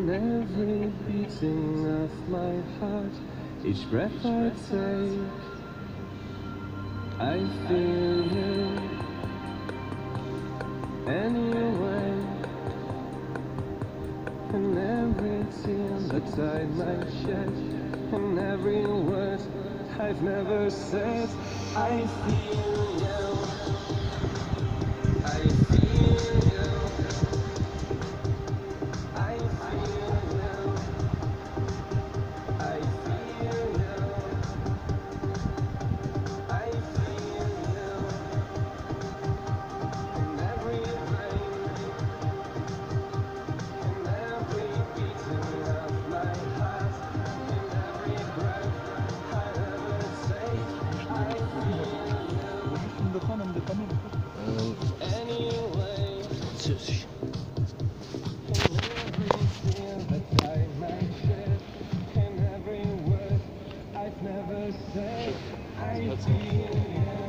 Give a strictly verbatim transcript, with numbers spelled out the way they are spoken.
in every beating of my heart, each breath I take, I feel you anyway. And every tear that I might shed, and every word I've never said, I feel you, I feel you, I feel you, I feel you, I feel you, in every rain, in every beating of my heart, in every breath I ever take, I feel you, anyway. That I might share in every word I've never said, I feel you.